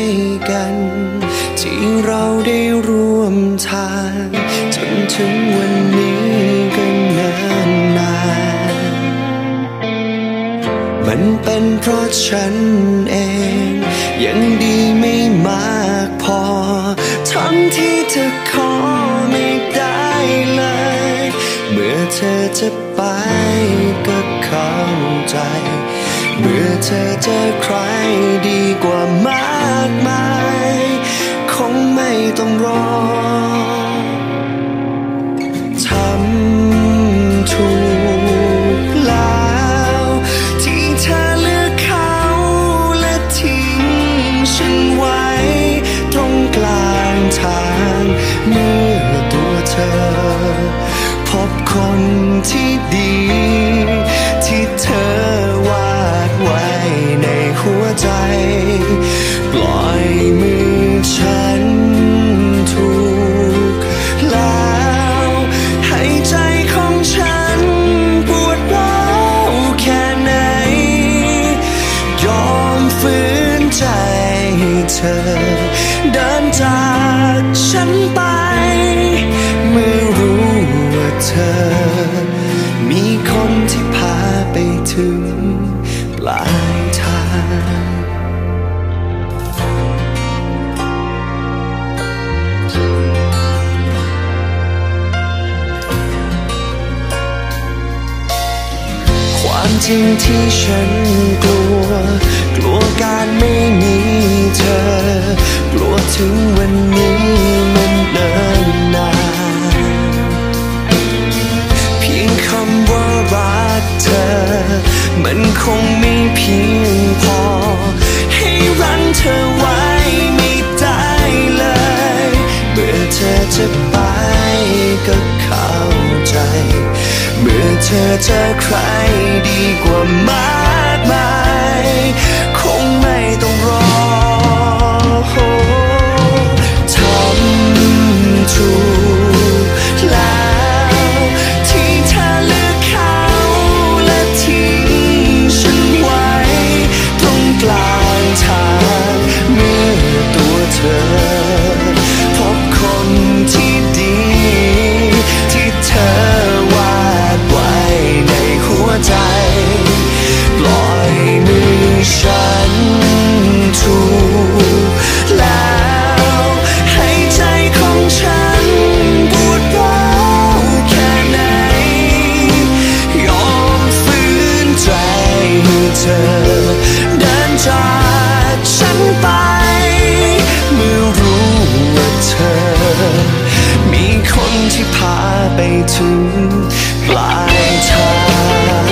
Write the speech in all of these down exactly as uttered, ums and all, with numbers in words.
กันที่เราได้ร่วมทางจนถึงวันนี้ก็นานนานมันเป็นเพราะฉันเองยังดีไม่มากพอทั้งที่เธอขอไม่ได้เลยเมื่อเธอจะไปก็เข้าใจเมื่อเธอเจอใครดีกว่ามากมายคงไม่ต้องรอทำถูกแล้วที่เธอเลือกเขาและทิ้งฉันไว้ตรงกลางทางเมื่อตัวเธอพบคนที่ดีที่เธอวาดไว้ในหัวใจปล่อยมือฉันถูกแล้วให้ใจของฉันปวดร้าวแค่ไหนยอมฝืนใจให้เธอเดินจากฉันไปเมื่อรู้ว่าเธอมีคนที่พาไปถึงปลายทางความจริงที่ฉันกลัวกลัวการไม่มีเธอกลัวถึงวันนี้มันเนิ่นนานเพียงคำว่ารักเธอมันคงไม่เพียงพอให้รั้งเธอไว้ไม่ได้เลยเมื่อเธอจะไปก็เข้าใจเมื่อเธอเจอใครดีกว่ามากมายคงไม่ต้องรอทำถูกแล้วที่เธอเลือกเขาและทิ้งฉันไว้ตรงกลางทางเมื่อตัวเธอพบคนที่ดีที่เธอวาดไว้ในหัวใจปล่อยมือฉันถูกแล้วให้ใจของฉันปวดร้าวแค่ไหนยอมฝืนใจให้เธอเดินจากฉันไปเมื่อรู้ว่าเธอมีคนที่พาไปถึงปลายทาง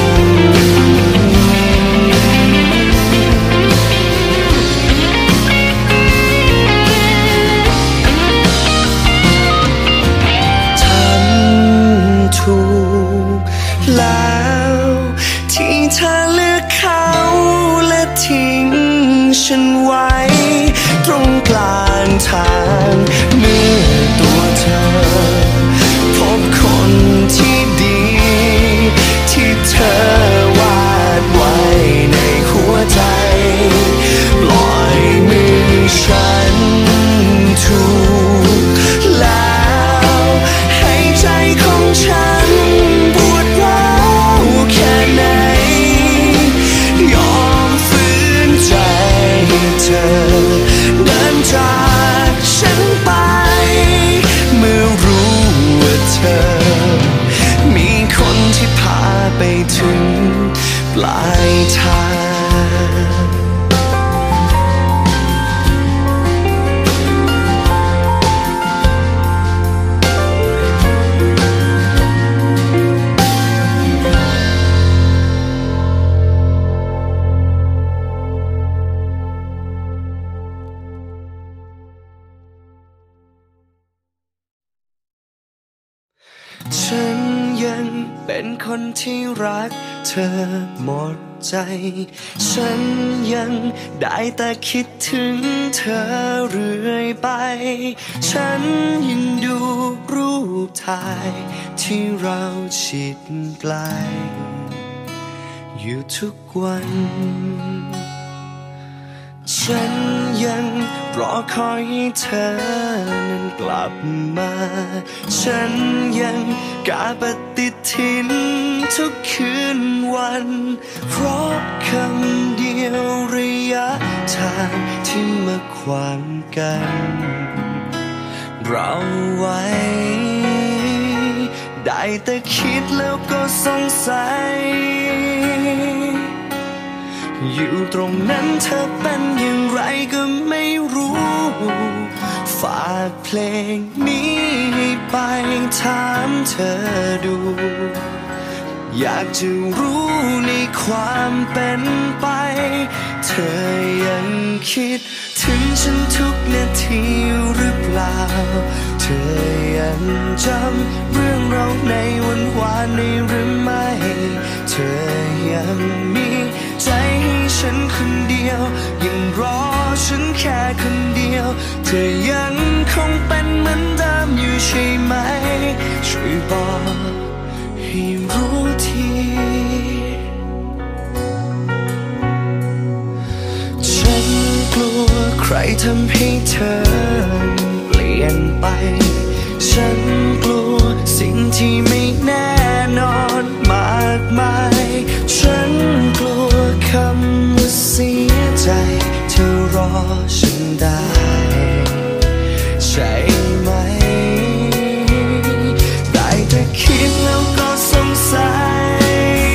ทำถูกแล้วที่เธอเลือกเขาและทิ้งฉันไว้ตรงกลางทางเมื่อตัวเธอพบคนที่ดีที่เธอวาดไว้ในหัวใจปล่อยมือฉันถูกแล้วให้ใจของฉันปวดร้าวแค่ไหนยอมฝืนใจให้เธอเดินจากฉันไปเมื่อรู้ว่าเธอมีคนที่พาไปถึงปลายทาง ฉันยังเป็นคนที่รักเธอหมดใจฉันยังได้แต่คิดถึงเธอเรื่อยไปฉันยังดูรูปถ่ายที่เราชิดไกลอยู่ทุกวันฉันยยังรอคอยให้เธอนั้นกลับมาฉันยังกาปฏิทินทุกคืนวันเพราะคำเดียวระยะทางที่มาขวางกันเราไว้ได้แต่คิดแล้วก็สงสัยอยู่ตรงนั้นเธอเป็นอย่างไรก็ไม่รู้ฝากเพลงนี้ให้ไปถามเธอดูอยากจะรู้ในความเป็นไปเธอยังคิดถึงฉันทุกนาทีหรือเปล่าเธอยังจำเรื่องเราในวันวานนี้หรือไม่เธอยังมีใจให้ฉันคนเดียวยังรอฉันแค่คนเดียวเธอยังคงเป็นเหมือนเดิมอยู่ใช่ไหมช่วยบอกให้รู้ทีฉันกลัวใครทำให้เธอเปลี่ยนไปฉันกลัวสิ่งที่ไม่แน่นอนมากมายฉันกลัวคำว่าเสียใจเธอรอฉันได้ใช่ไหมได้แต่คิดแล้วก็สงสัย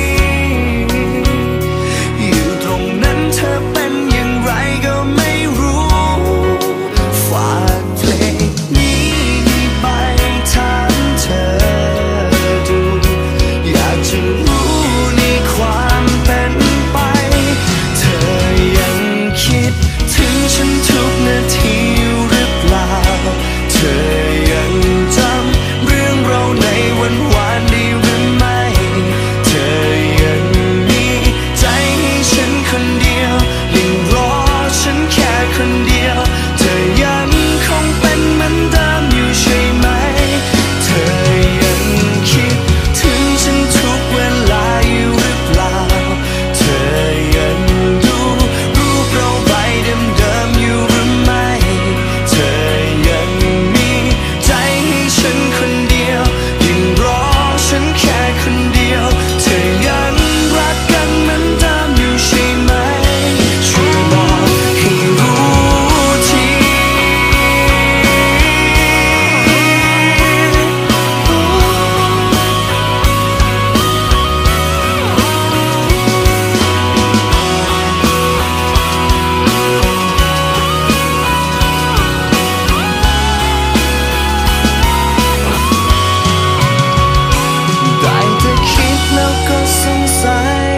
อยู่ตรงนั้นเธอเป็นอย่างไรก็ไม่รู้ฝากเพลงนี้ไปถามเธอดูอยากจะรู้ในความเป็นไปเธอยังคิดถึงฉันทุกนาทีหรือเปล่าเธอยังจำเรื่องเราในวันวานได้หรือไม่เธอยังมีใจให้ฉันคนเดียวยังรอฉันแค่คนเดียวเธอยังคงเป็นเหมือนเดิมอยู่ใช่ไหมเธอยังคิดถึงฉันทุกเวลาอยู่หรือเปล่าเธอยังดูรูปเราใบเดิมๆอยู่หรือไม่เธอยังมีใจให้ฉันคนเดียวยังรอฉันแค่คนเดียวเธอยังรักกันเหมือนเดิมอยู่ใช่ไหมช่วยบอกให้รู้ทีได้แต่คิดแล้วก็สงสัย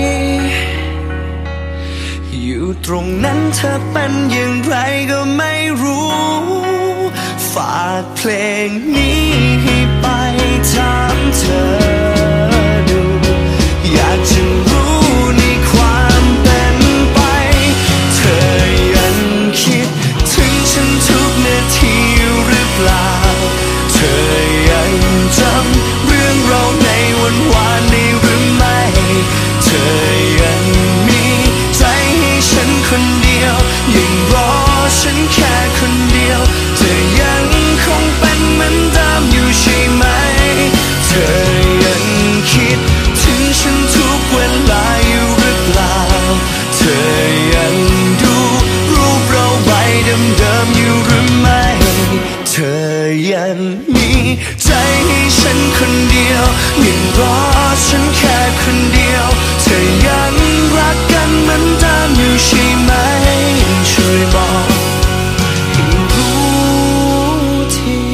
อยู่ตรงนั้นเธอเป็นอย่างไรก็ไม่รู้ฝากเพลงนี้ให้ไปถามเธอดูอยากจะรู้ในความเป็นไปเธอยังคิดถึงฉันทุกนาทีหรือเปล่าเธอยังจำเรื่องเราในวันวานนี้หรือไม่เธอยังมีใจให้ฉันคนเดียวยังรอฉันแค่คนเดียวเธอยังคงเป็นเหมือนเดิมอยู่ใช่ไหมเธอยังคิดถึงฉันทุกเวลาอยู่หรือเปล่าเธอยังดูรูปเราใบเดิมๆอยู่หรือไม่เธอยังมีใจให้ฉันคนเดียวยังรอฉันแค่คนเดียวเธอยังรักกันเหมือนเดิมอยู่ใช่ไหมช่วยบอกให้รู้ที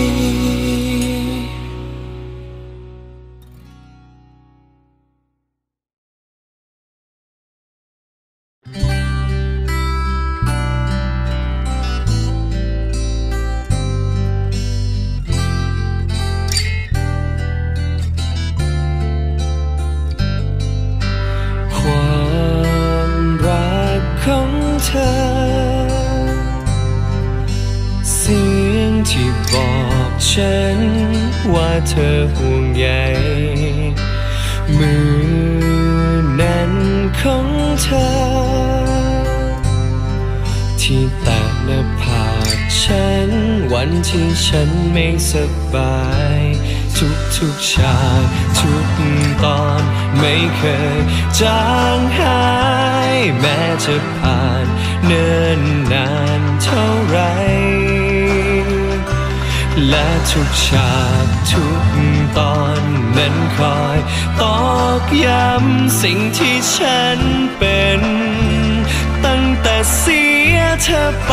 ฉันว่าเธอห่วงใยมือนั้นของเธอทที่แตะหน้าผากฉันวันที่ฉันไม่สบายทุกทุกฉากทุกตอนไม่เคยจางหายแม้จะผ่านเนิ่นนานเท่าไรและทุกฉากทุกตอนนั้นคอยตอกย้ำสิ่งที่ฉันเป็นตั้งแต่เสียเธอไป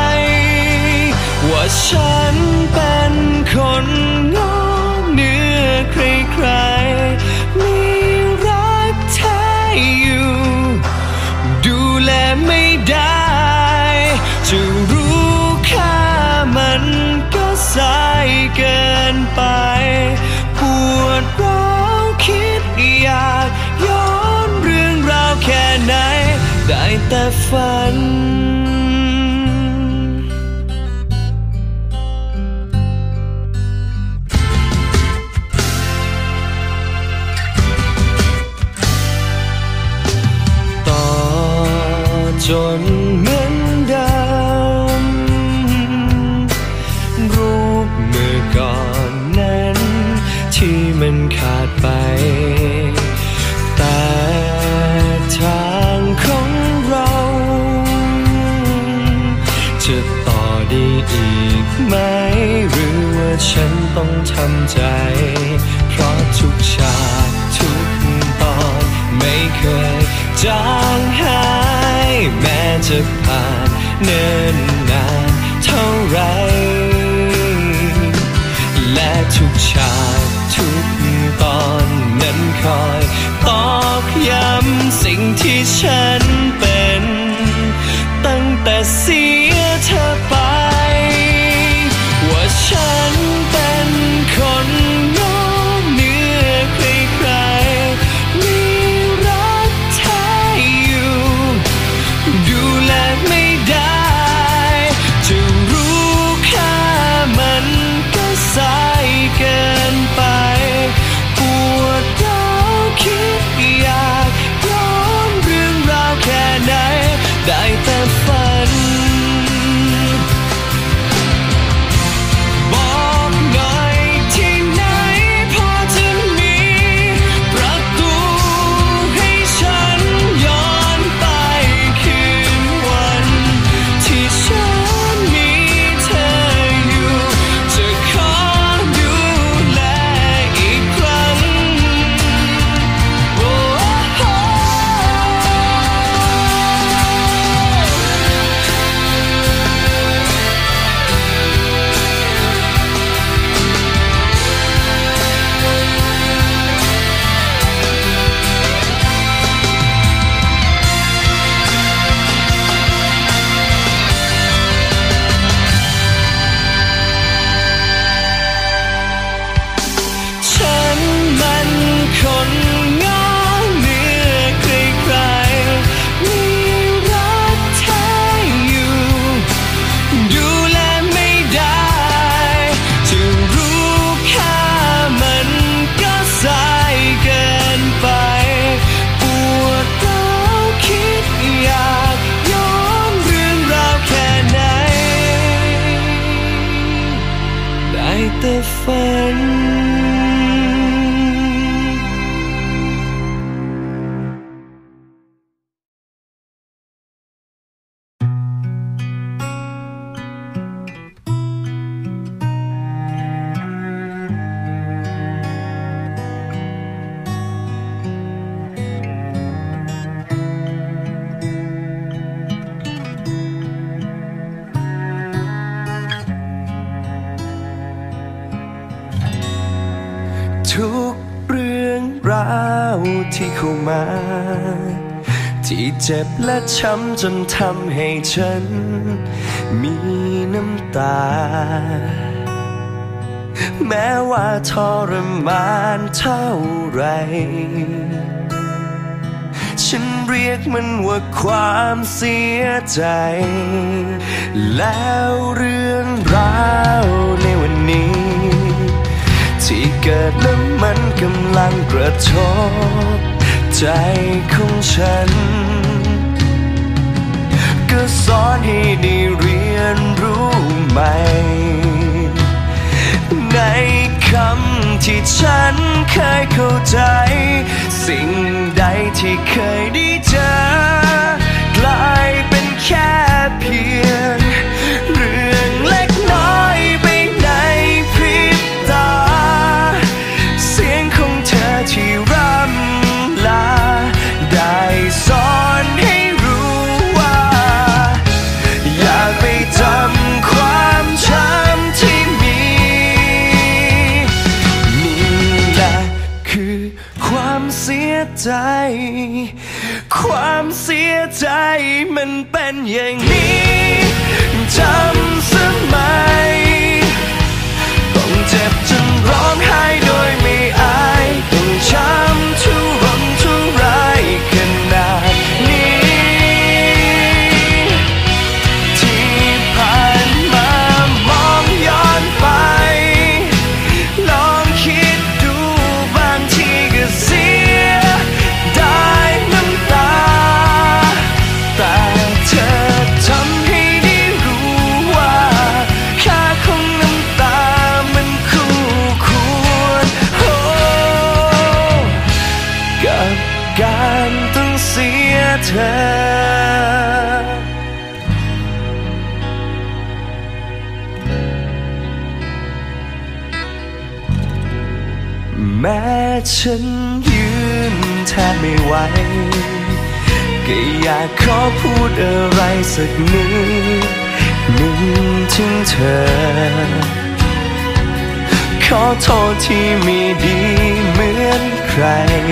ว่าฉันเป็นคนงอเหนือใครๆมีรักแท้อยู่ดูแลไม่ได้จะรู้ค่ามันก็สายเกินไปปวดร้าวคิดอยากย้อนเรื่องราวแค่ไหนได้แต่ฝันต่อจนเหมือนเดิมรูปเมื่อก่อนนั้นที่มันขาดไปแต่ทางของเราจะต่อได้อีกไหมหรือว่าฉันต้องทำใจเพราะทุกฉากทุกตอนไม่เคยจางหายแม้จะผ่านเนิ่นนานเท่าไรและทุกฉากทุกตอนนั้นคอยตอกย้ำสิ่งที่ฉันเป็นตั้งแต่เสียเธอไปว่าฉันเป็นคนงอเหนือใครๆมีรักแท้อยู่ดูแลไม่ได้จะรู้ค่ามันก็สายเกินไปปวดร้าวคิดอยากย้อนเรื่องราวแค่ไหนได้แต่ฝันบอกหน่อยที่ไหนพอจะมีประตูให้ฉันย้อนไปคืนวันที่ฉันมีเธออยู่จะขอดูแลอีกครั้งโอ้โหฉันมันคนงอเหนือใครๆมีรักแท้อยู่ดูแลไม่ได้จะรู้ค่ามันก็สายเกินไปปวดร้าวคิดอยากย้อนเรื่องราวแค่ไหนได้แต่ฝันทุกเรื่องราวที่เข้ามาที่เจ็บและช้ำจนทำให้ฉันมีน้ำตาแม้ว่าทรมานเท่าไรฉันเรียกมันว่าความเสียใจแล้วเรื่องราวในวันนี้ที่เกิดแล้วมันกำลังกระทบใจของฉันก็สอนให้ได้เรียนรู้ใหม่ในคำที่ฉันเคยเข้าใจสิ่งใดที่เคยได้เจอกลายเป็นแค่เพียงเรื่องเล็กน้อยไปในพริบตาเสียงของเธอที่ร่ำลาได้สอนให้รู้ว่าอย่าไปจำความช้ำที่มีนี่แหละคือความเสียใจความเสียใจมันเป็นอย่างนี้จำสมัยต้องเจ็บจนร้องไห้โดยไม่อายต้องช้ำทุรนทุรายขนาดนี้ที่ผ่านมามองย้อนไปลองคิดดูบางทีก็เสียได้น้ำตาแต่เธอทำให้ได้รู้ว่าค่าของน้ำตามันคู่ควรโอ้กับการต้องเสียเธอแม้ฉันยืนแทบไม่ไหวก็อยากขอพูดอะไรสักนิดหนึ่งถึงเธอขอโทษที่ไม่ดีเหมือนใคร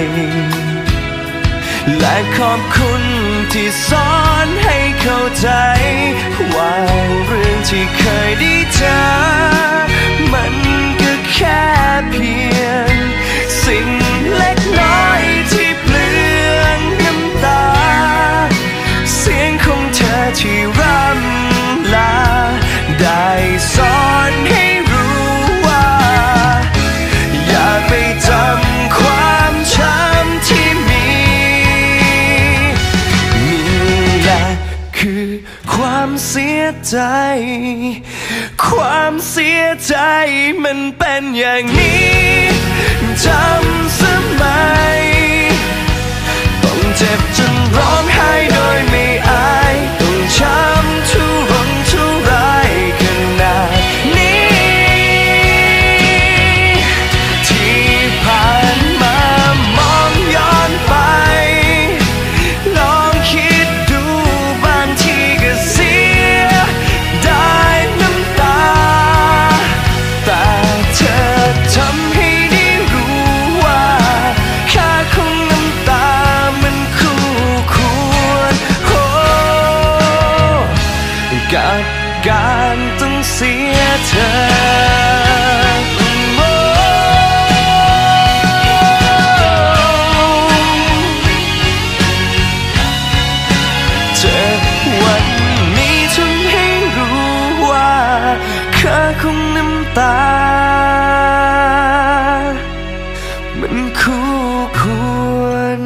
และขอบคุณที่สอนให้เข้าใจว่าเรื่องที่เคยได้เจอมันก็แค่เพียงสิ่งเล็กน้อยที่เปลืองน้ำตาเสียงของเธอที่ร่ำลาได้สอนให้รู้ว่าอย่าไปจำความช้ำที่มีนี่แหละคือความเสียใจความเสียใจมันเป็นอย่างนี้จำสมัยต้องเจ็บจนร้องไห้โดยไม่อายต้องช้ำทุรนทุรายขนาดนี้ที่ผ่านมามองย้อนไปลองคิดดูบางทีก็เสียได้น้ำตาแต่เธอทำให้ได้รู้ว่าค่าของน้ำตามันคู่ควรโอ้กับการต้องเสียเธอโอ้เธอวันนี้ทำให้รู้ว่าค่าของน้ำตามันคู่ควร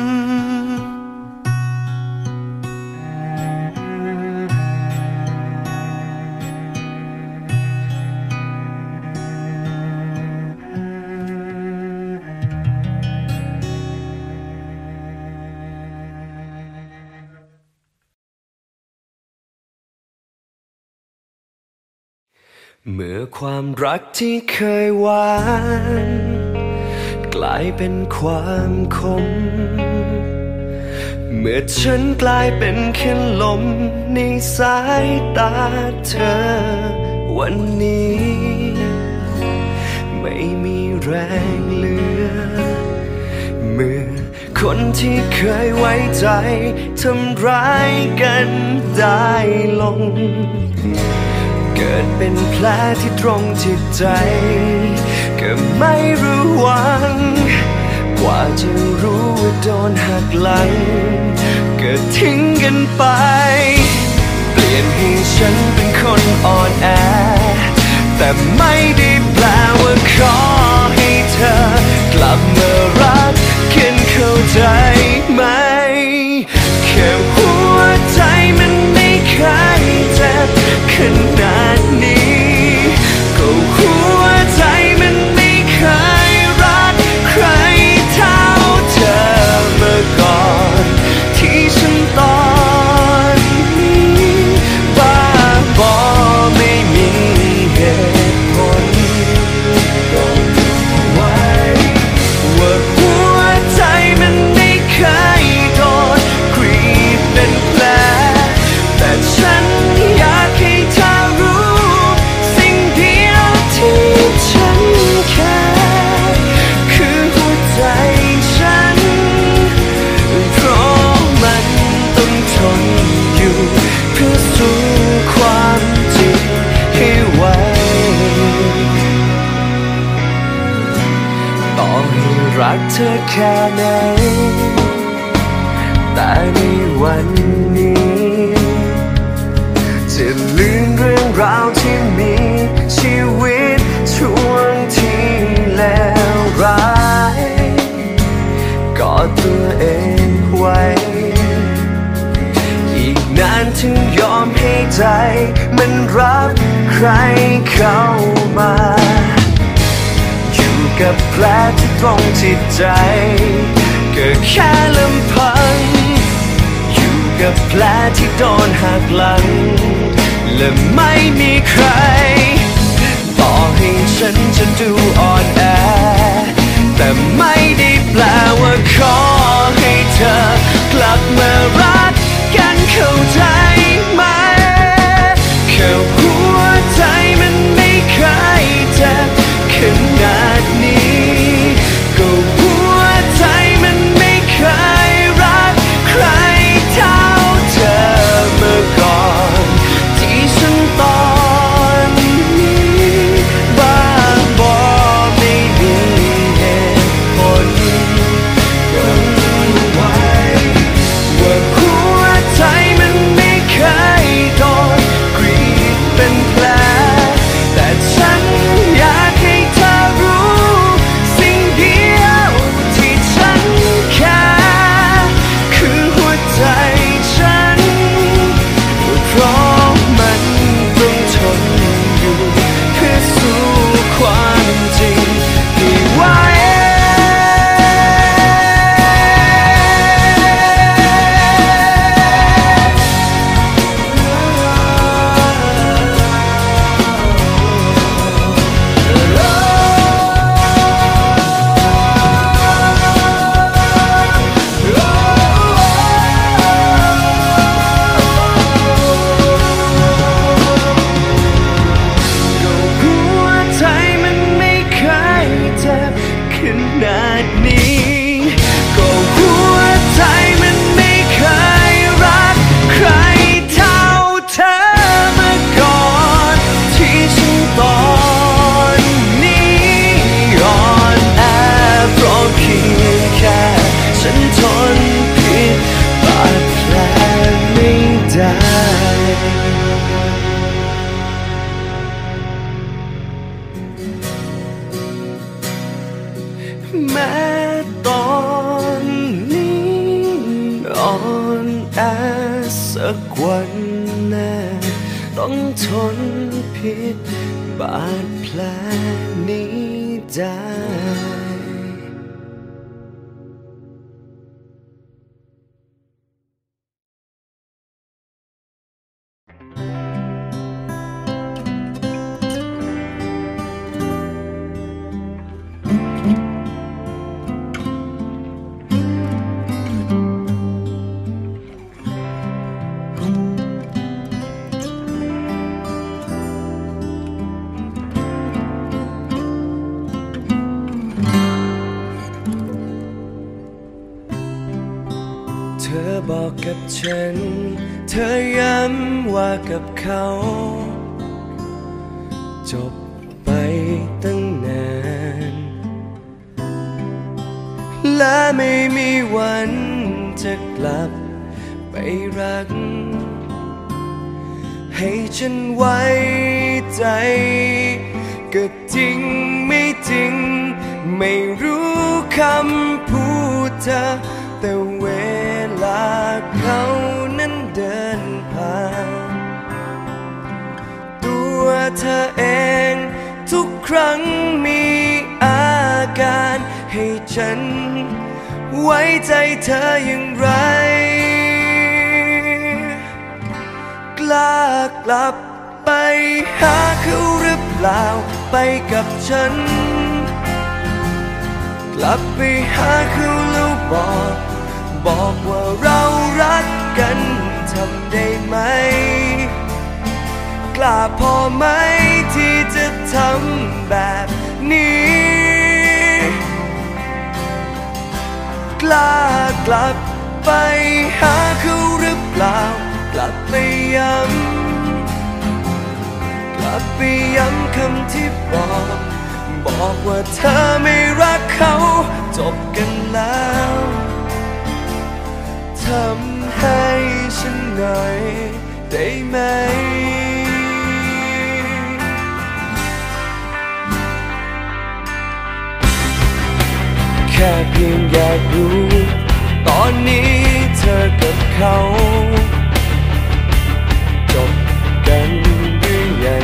เมื่อความรักที่เคยหวานกลายเป็นความคมเมื่อฉันกลายเป็นแค่ลมในสายตาเธอวันนี้ไม่มีแรงเหลือเมื่อคนที่เคยไว้ใจทำร้ายกันได้ลงเกิดเป็นแผลที่ตรงจิตใจก็ไม่รู้หวังกว่าจะรู้ว่าโดนหักหลังก็ทิ้งกันไปเปลี่ยนให้ฉันเป็นคนอ่อนแอแต่ไม่ได้แปลว่าขอให้เธอกลับมารักกันเข้าใจไหมแค่หัวใจมันไม่ธอแค่ไหนแต่ในวันนี้จะลืมเรื่องราวที่มีชีวิตช่วงที่เลวร้ายกอดตัวเองไว้อีกนานถึงยอมให้ใจมันรับใครเข้ามาอยู่กับแผลที่ตรงจิตใจก็แค่ลำพังอยู่กับแผลที่โดนหักหลังและไม่มีใครต่อให้ฉันจะดูอ่อนแอแต่ไม่ได้แปลว่าขอให้เธอกลับมารักกันเข้าใจไหมแค่หัวใจมันไม่เคยเจ็บขนาดนี้ก็หัวใจมันไม่เคยรักใครเท่าเธอเมื่อก่อนที่ฉันตอนนี้บ้าบอไม่มีเหตุผลก็รู้ไว้ว่าหัวใจมันไม่เคยโดนกรีดเป็นแผลแต่ฉันอยากให้เธอรู้สิ่งเดียวที่ฉันแค่คือหัวใจฉันเพราะมันต้องทนอยู่เพื่อสู้ความจริงที่ไว้แม้ตอนนี้อ่อนแอสักวันแน่ต้องทนพิษบาดแผลนี้ได้เธอบอกกับฉันเธอย้ำว่ากับเขาจบไปตั้งนานและไม่มีวันจะกลับไปรักให้ฉันไว้ใจก็จริงไม่จริงไม่รู้คำพูดเธอแต่เวลาเขานั้นเดินผ่านตัวเธอเองทุกครั้งมีอาการให้ฉันไว้ใจเธออย่างไรกล้ากลับไปหาเขาหรือเปล่าไปกับฉันกลับไปหาเขาแล้วบอกบอกว่าเรารักกันทำได้ไหมกล้าพอไหมที่จะทำแบบนี้กล้ากลับไปหาเขาหรือเปล่ากลับไปย้ำกลับไปย้ำคำที่บอกบอกว่าเธอไม่รักเขาจบกันแล้วทำให้ฉันหน่อยได้ไหมแค่เพียงอยากรู้ตอนนี้เธอกับเขาจบกันหรือยัง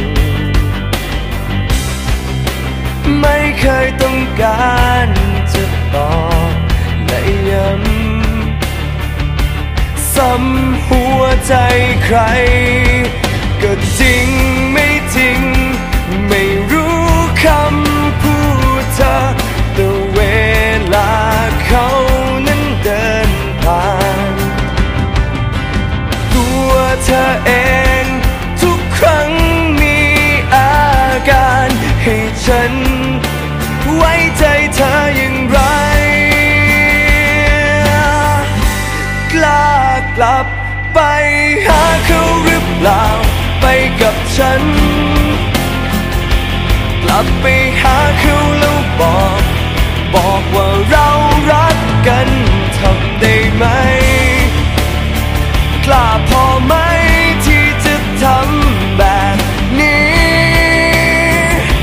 ไม่เคยต้องการจะตอบและย้ำซ้ำหัวใจใครก็จริงไม่จริงไม่รู้คำพูดเธอแต่เวลาเขานั้นเดินผ่านตัวเธอเองทุกครั้งมีอาการให้ฉันไว้ใจเธออย่างไรกล้ากลับไปหาเขาหรือเปล่าไปกับฉันกลับไปหาเขาแล้วบอกบอกว่าเรารักกันทำได้ไหมกล้าพอไหมที่จะทำแบบนี้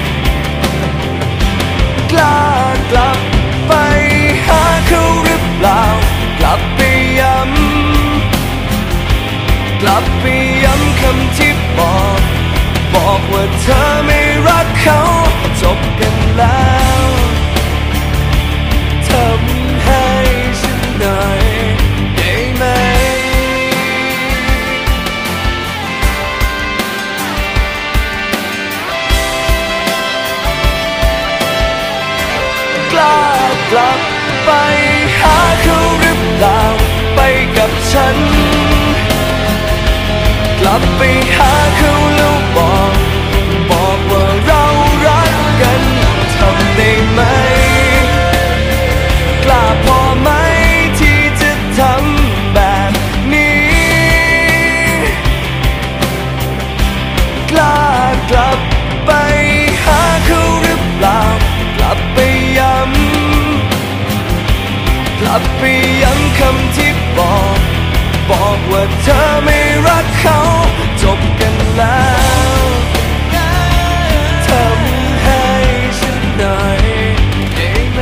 กล้ากลับไปหาเขาหรือเปล่ากลับไปย้ำกลับไปย้ำคำที่บอกบอกว่าเธอไม่รักเขาจบกันแล้วทำให้ฉันหน่อยได้ไหมกล้ากลับไปหาเขาหรือเปล่าไปกับฉันกลับไปหาเขาแล้วบอกบอกว่าเรารักกันทำได้ไหมกล้าพอไหมที่จะทำแบบนี้กล้ากลับไปหาเขาหรือเปล่ากลับไปย้ำกลับไปย้ำคำที่บอกบอกว่าเธอไม่รักเขาจบกันแล้วทำให้ฉันหน่อยได้ไหม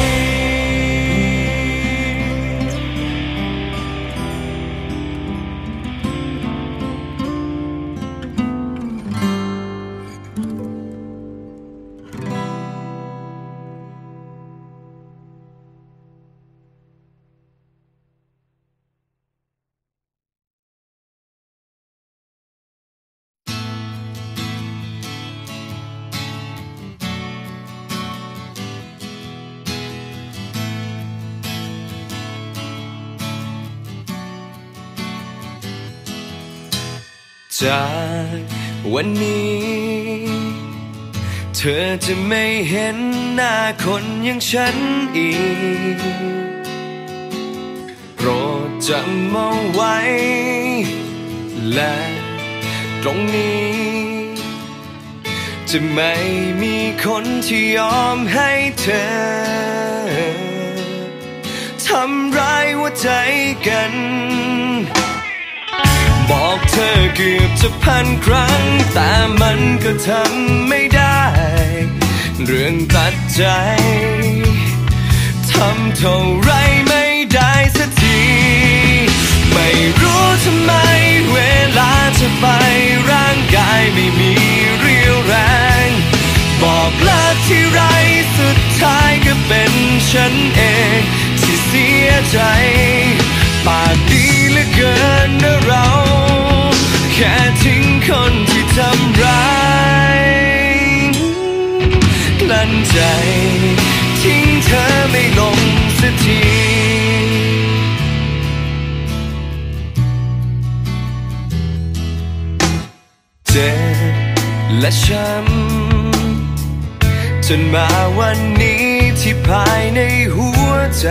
จากวันนี้เธอจะไม่เห็นหน้าคนอย่างฉันอีกโปรดจำเอาไว้และตรงนี้จะไม่มีคนที่ยอมให้เธอทำร้ายหัวใจกันบอกเธอเกือบจะพันครั้งแต่มันก็ทำไม่ได้เรื่องตัดใจทำเท่าไรไม่ได้สักทีไม่รู้ทำไมเวลาจะไปร่างกายไม่มีเรี่ยวแรงบอกลาที่ไรสุดท้ายก็เป็นฉันเองที่เสียใจปากดีเหลือเกินนะเราแค่ทิ้งคนที่ทำร้ายกลั้นใจทิ้งเธอไม่ลงสักทีเจ็บและช้ำจนมาวันนี้ที่ภายในหัวใจ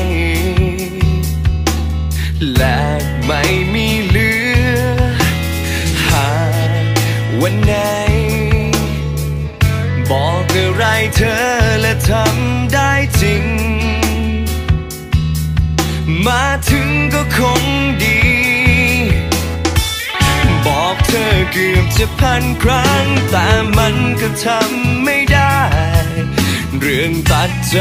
และไม่มีเหลือหากวันไหนบอกอะไรเธอและทำได้จริงมาถึงก็คงดีบอกเธอเกือบจะพันครั้งแต่มันก็ทำไม่ได้เรื่องตัดใจ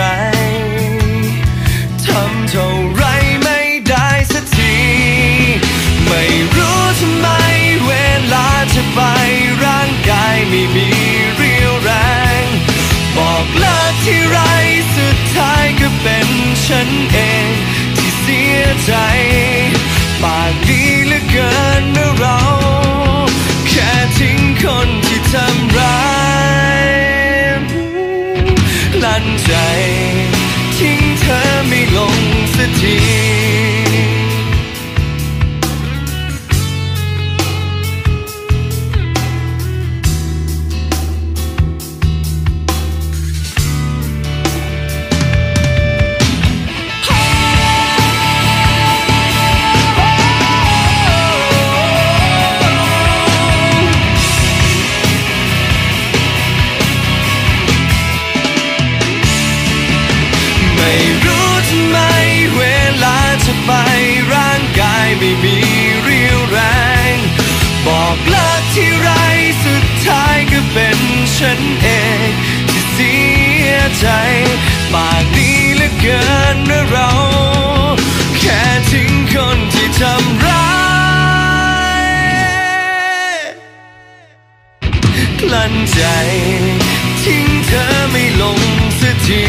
ทำเท่าไรไม่ได้สักทีไม่รู้ทำไมเวลาจะไปร่างกายไม่มีเรี่ยวแรงบอกเลิกที่ไรสุดท้ายก็เป็นฉันเองที่เสียใจปากดีเหลือเกินเมื่อเราแค่ทิ้งคนที่ทำร้ายลั่นใจทิ้งเธอไม่ลงสักทีไปร่างกายไม่มีเรี่ยวแรงบอกเลิกที่ไรสุดท้ายก็เป็นฉันเองที่เสียใจปากดีเหลือเกินเมื่อเราแค่ทิ้งคนที่ทำร้ายกลั้นใจทิ้งเธอไม่ลงสักที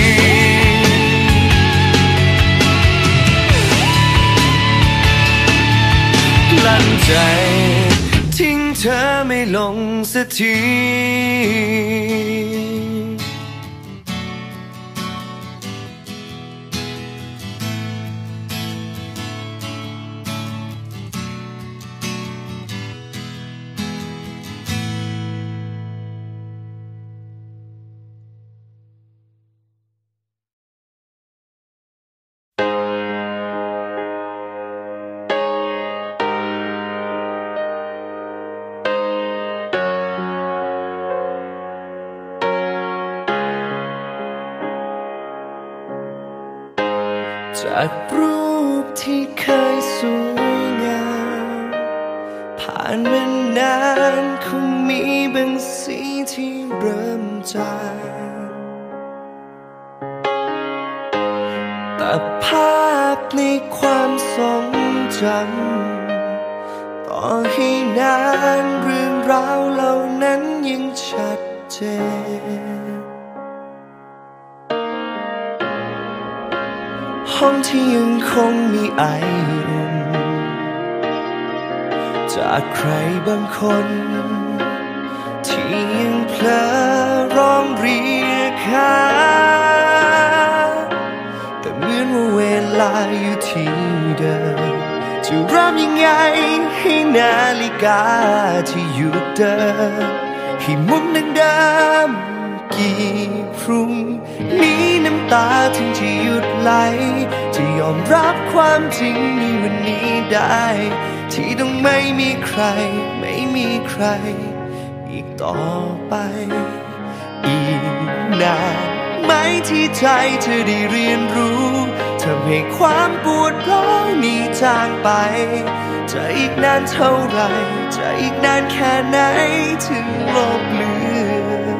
ลั่นใจทิ้งเธอไม่ลงสักทีจากรูปที่เคยสวยงามผ่านมานานคงมีบางสีที่เริ่มจางแต่ภาพในความทรงจำต่อให้นานเรื่องราวเหล่านั้นยังชัดเจนห้องที่ยังคงมีไออุ่นจากใครบางคนที่ยังเพลอร้องเรียกหาแต่เหมือนว่าเวลาอยู่ที่เดิมจะเริ่มยังไงให้นาฬิกาที่หยุดเดินให้หมุนดังเดิมกี่พรุ่งนี้น้ำตาถึงจะหยุดไหลจะยอมรับความจริงในวันนี้ได้ที่ต้องไม่มีใครไม่มีใครอีกต่อไปอีกนานไหมที่ใจเธอได้เรียนรู้ทำให้ความปวดร้าวนี้จางไปจะอีกนานเท่าไรจะอีกนานแค่ไหนถึงลบเลือน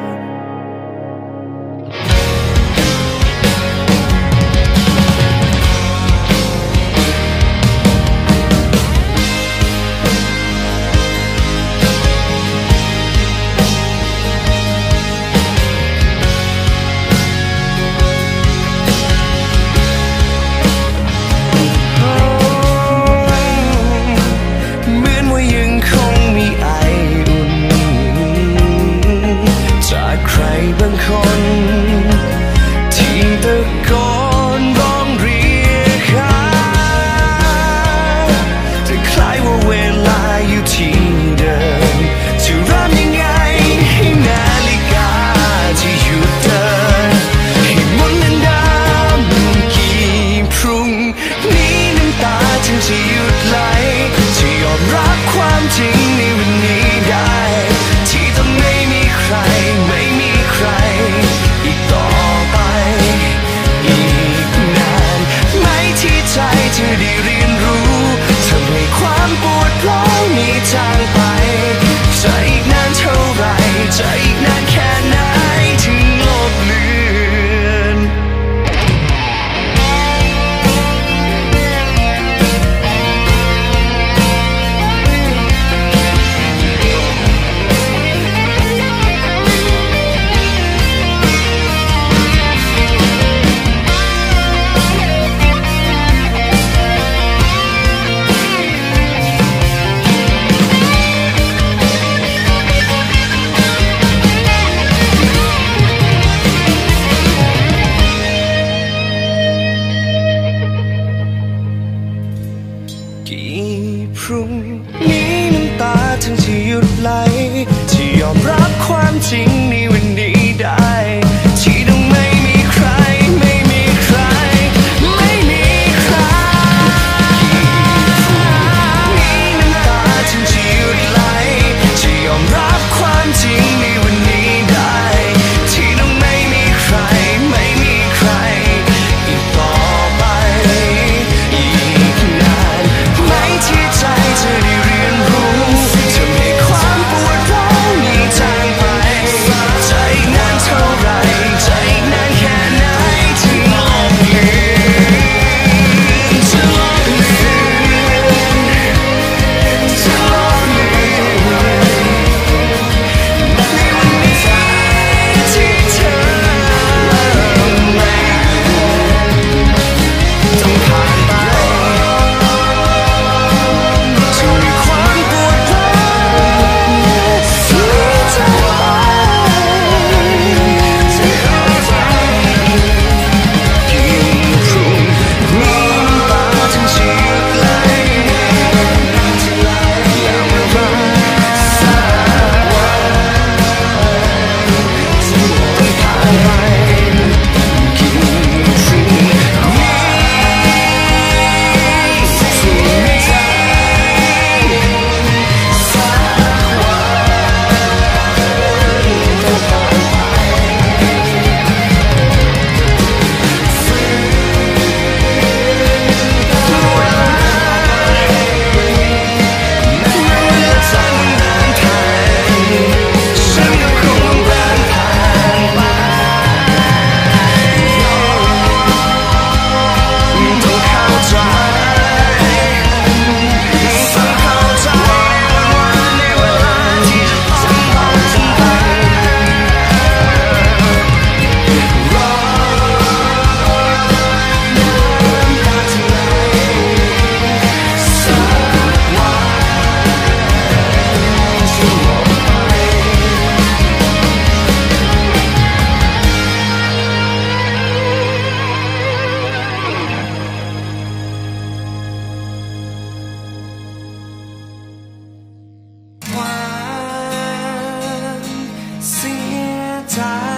เสียใจ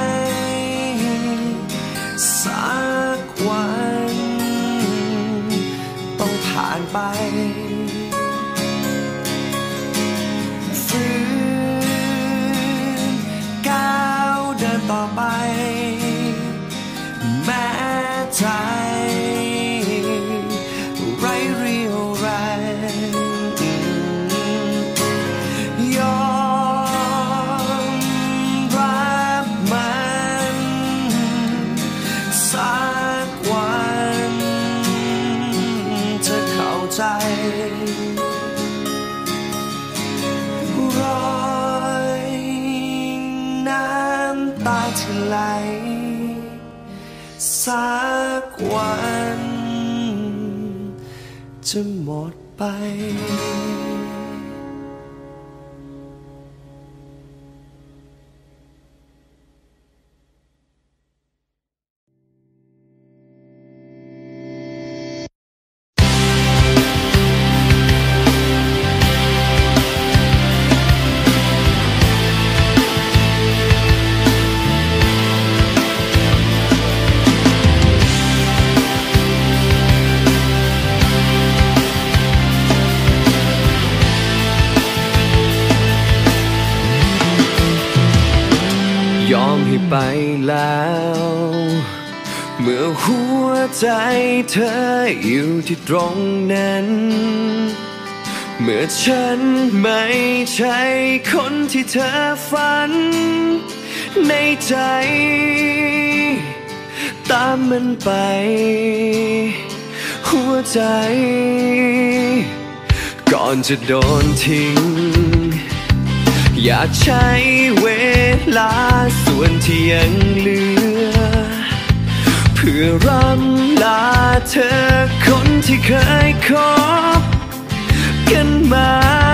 สักวันต้องผ่านไปฝืนก้าวเดินต่อไปแม้ใจไร้เรี่ยวแรงยอมรับมันสักวันจะเข้าใจรอยน้ำตาที่ไหลสักวันจะหมดไปยอมให้ไปแล้วเมื่อหัวใจเธออยู่ที่ตรงนั้นเมื่อฉันไม่ใช่คนที่เธอฝันในใจตามมันไปหัวใจก่อนจะโดนทิ้งอยากใช้เวลาส่วนที่ยังเหลือเพื่อรำลาเธอคนที่เคยคบกันมา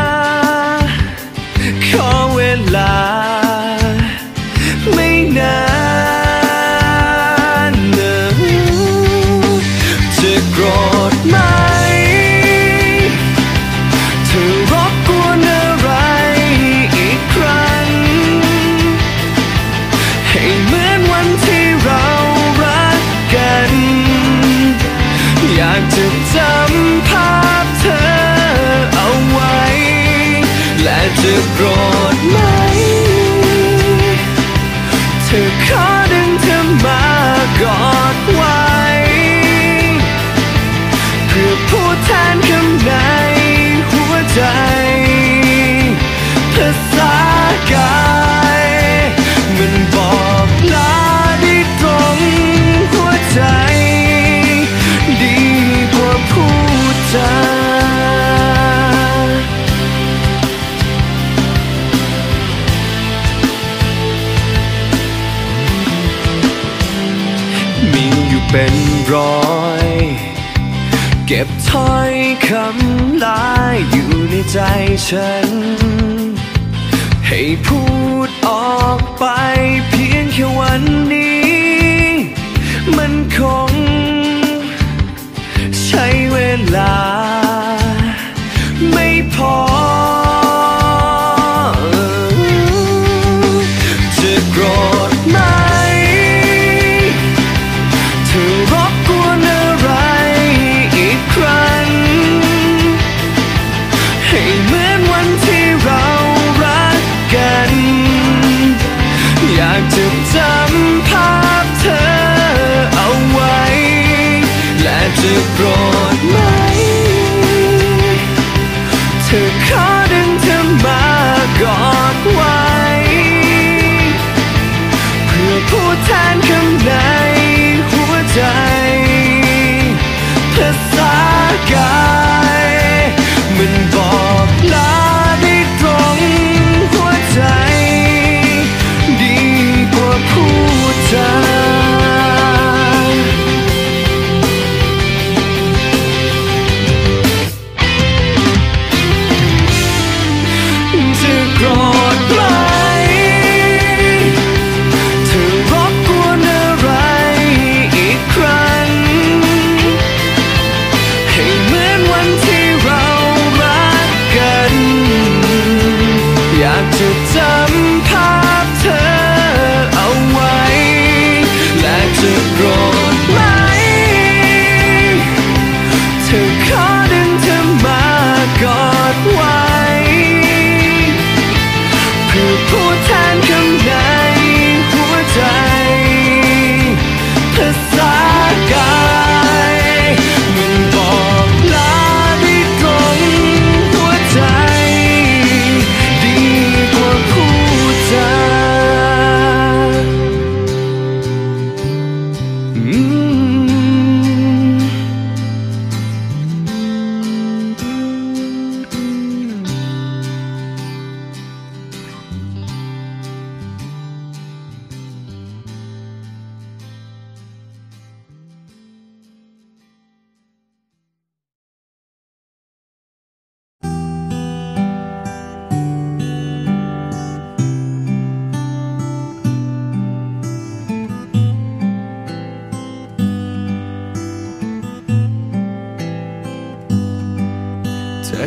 ขอเวลาไม่นานจะโกรธไหมเธอรบกวนอะไรอีกครั้งให้เหมือนวันที่เรารักกันอยากจะจำภาพเธอเอาไว้และจะโกรธไหมเธอขอดึงเธอมากอดไว้เพื่อพูดแทนคำในหัวใจภาษากายมันบอกลาได้ตรงหัวใจดีกว่าพูดจามีอยู่เป็นร้อยเก็บถ้อยคำลายอยู่ในใจฉันให้พูดออกไปเพียงแค่วันนี้มันคงใช้เวลาไม่พอจะโกรธไหมเธอรบกวนอะไรอีกครั้งให้เหมือนวันที่เรารักกันอยากจะจำภาพเธอเอาไว้และจะโกรธไหมเธอขอดึงเธอมากอดไว้เพื่อพูดแทนคำในหัวใจภาษากายมันบอกลาได้ตรงหัวใจดีกว่าพูด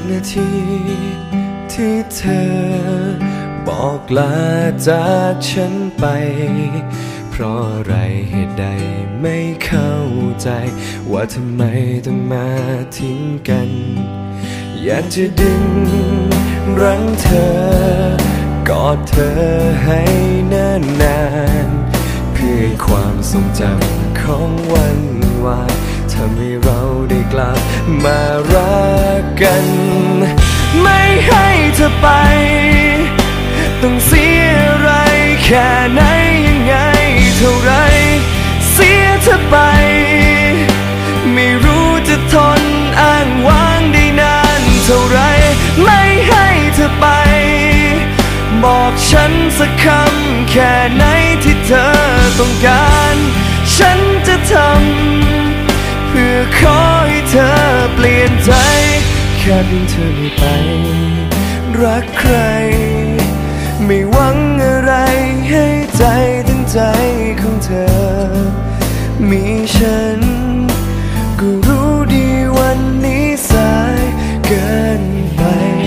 นาทีที่เธอบอกลาจากฉันไปเพราะอะไรเหตุใดไม่เข้าใจว่าทำไมต้องมาทิ้งกันอยากจะดึงรั้งเธอกอดเธอให้นานๆเพื่อความทรงจำของวันวานทำให้เราได้กลับมารักกันไม่ให้เธอไปต้องเสียอะไรแค่ไหนยังไงเท่าไรเสียเธอไปไม่รู้จะทนอ้างว้างได้นานเท่าไรไม่ให้เธอไปบอกฉันสักคำแค่ไหนที่เธอต้องการฉันจะทำเพื่อขอให้เธอเปลี่ยนใจแค่เพียงเธอไม่ไปรักใครไม่หวังอะไรให้ใจตั้งใจของเธอมีฉันก็รู้ดีวันนี้สายเกินไป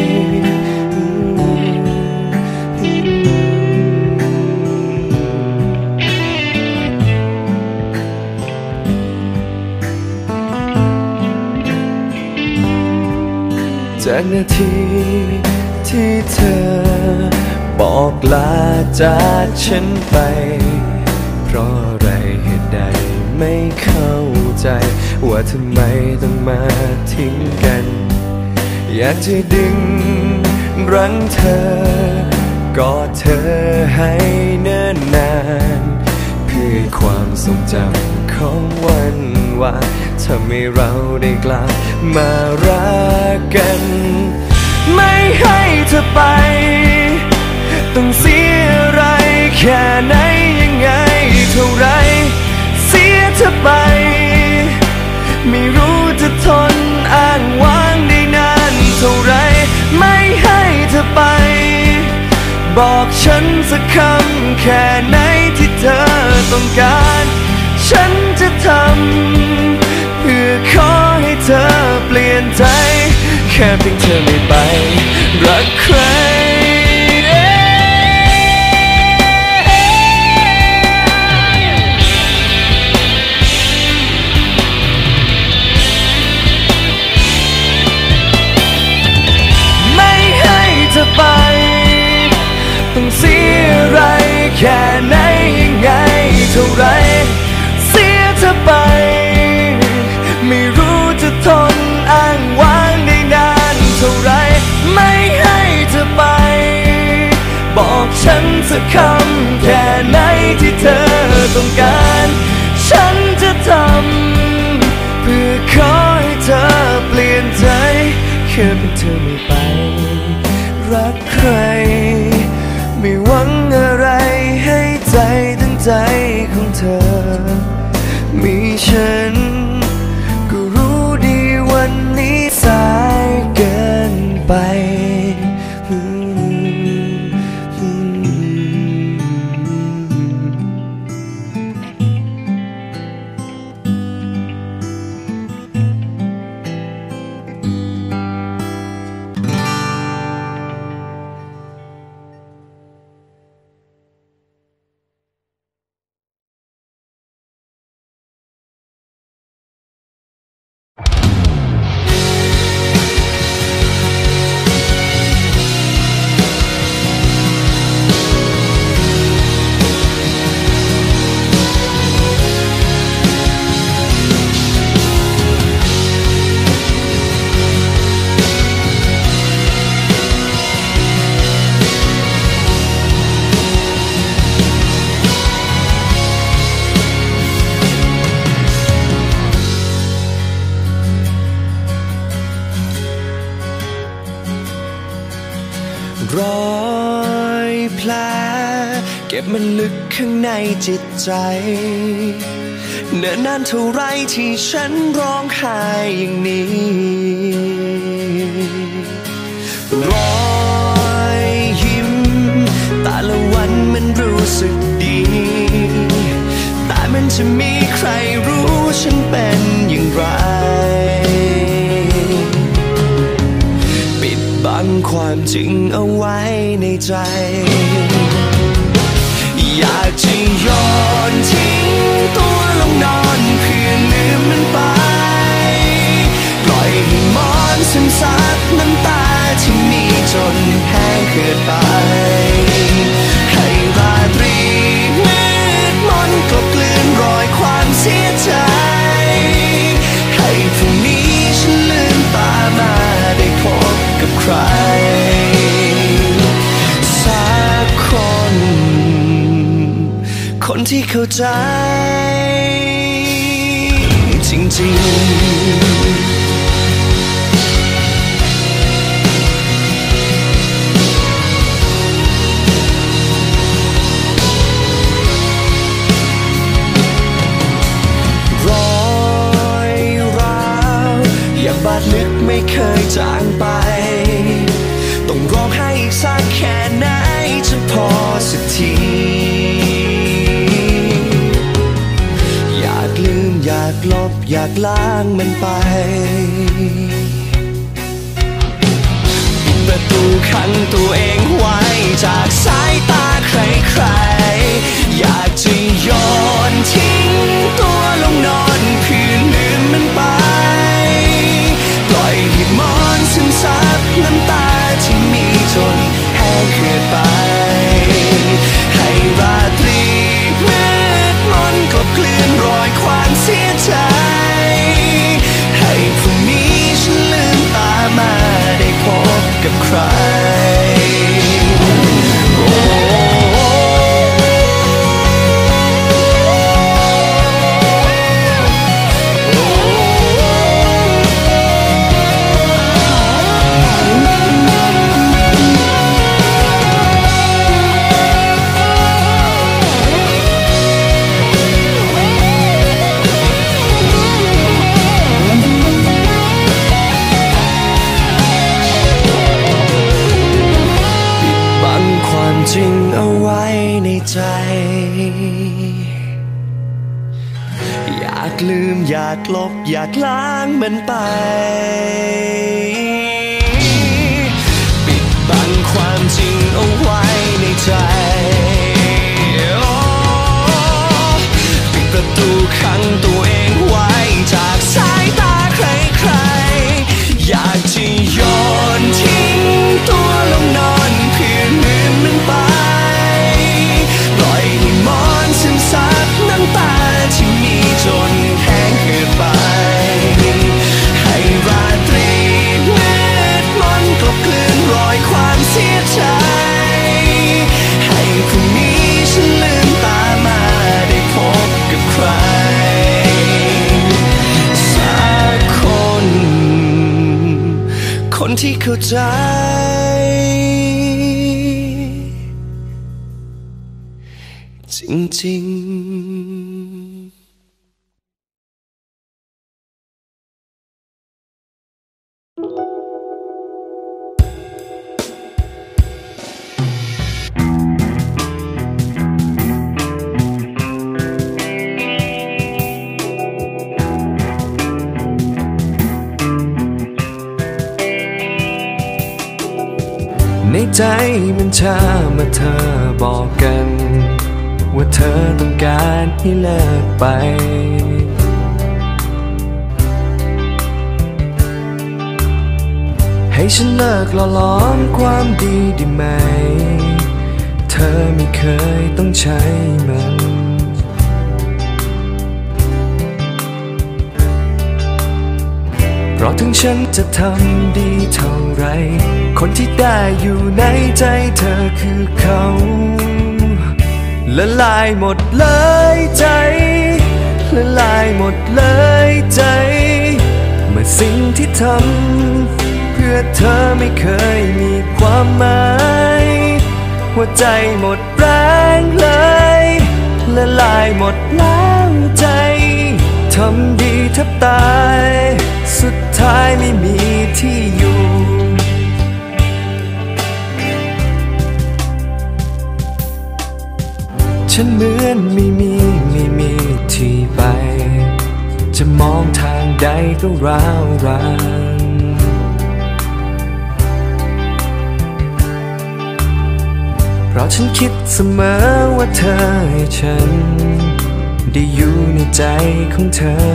จากนาทีที่เธอบอกลาจากฉันไปเพราะอะไรเหตุใดไม่เข้าใจว่าทำไมต้องมาทิ้งกันอยากจะดึงรั้งเธอกอดเธอให้เนิ่นนานเพื่อความทรงจำของวันวานทำให้เราได้กลับมารักกันไม่ให้เธอไปต้องเสียอะไรแค่ไหนยังไงเท่าไรเสียเธอไปไม่รู้จะทนอ้างว้างได้นานเท่าไรไม่ให้เธอไปบอกฉันสักคำแค่ไหนที่เธอต้องการฉันจะทำเพื่อขอให้เธอเปลี่ยนใจแค่เพียงเธอไม่ไปรักใครไม่ให้เธอไปต้องเสียอะไรแค่ไหนยังไงเท่าไรเสียเธอไปไม่รู้จะทนอ้างว้างได้นานเท่าไรไม่ให้เธอไปบอกฉันสักคำแค่ไหนที่เธอต้องการฉันจะทำเพื่อขอให้เธอเปลี่ยนใจแค่เพียงเธอไม่ไปรักใครไม่หวังอะไรให้ใจตั้งใจของเธอมีฉันก็รู้ดีวันนี้สายเกินไปรอยแผลเก็บมันลึกข้างในจิตใจเนิ่นนานเท่าไรที่ฉันร้องไห้อย่างนี้รอยยิ้มแต่ละวันมันรู้สึกดีแต่มันจะมีใครรู้ฉันเป็นอย่างไรจริงเอาไว้ในใจอยากจะโยนทิ้งตัวลงนอนเพื่อลืมมันไปปล่อยให้มอนซึมซับน้ำตาที่มีจนแห้งเกินไปให้ราตรีมืดมนกลบเกลื่อนรอยความเสียใจให้พรุ่งนี้ฉันลืมตามาได้พบกับใครสักคนคนที่เข้าใจจริงๆบาดลึกไม่เคยจางไปต้องร้องไห้อีกสักแค่ไหนจะพอสักทีอยากลืมอยากลบอยากล้างมันไปปิดประตูขังตัวเองไว้จากสายตาใครๆอยากจะโยนทิ้งตัวลงนอนเพื่อลืมมันไปปล่อยให้มอนซึมซับน้ำตาที่มีจนแห้งเกินไปให้ราตรีมืดมนกลบเกลื่อนรอยความเสียใจให้พรุ่งนี้ฉันลืมตามาได้พบกับใครจริงเอาไว้ในใจอยากลืมอยากลบอยากล้างมันไปปิดบังความจริงเอาไว้ในใจปิดประตูขังตัวเองไว้จากสายตาใครๆอยากจะโยนทิ้งตัวลงนอนเพื่อลืมมันไปปล่อยให้มอนซึมซับน้ำตาที่มีจนแห้งเกินไปให้ราตรีมืดมนกลบเกลื่อนรอยความเสียใจให้พรุ่งนี้ฉันลืมตามาได้พบกับใครสักคนคนที่เข้าใจจริงๆในใจมันช้าเมื่อเธอบอกกันว่าเธอต้องการให้เลิกไปให้ฉันเลิกหล่อล้อมความดีได้ไหมเธอไม่เคยต้องใช้มันเพราะถึงฉันจะทำดีเท่าไรคนที่ได้อยู่ในใจเธอคือเขาละลายหมดเลยใจละลายหมดเลยใจเมื่อสิ่งที่ทำเพื่อเธอไม่เคยมีความหมายหัวใจหมดแรงเลยละลายหมดแล้วใจทำดีแทบตายสุดท้ายไม่มีที่อยู่ฉันเหมือนไม่มีไม่มีที่ไปจะมองทางใดก็ร้าวรานราะฉันคิดเสมอว่าเธอให้ฉันได้อยู่ในใจของเธอ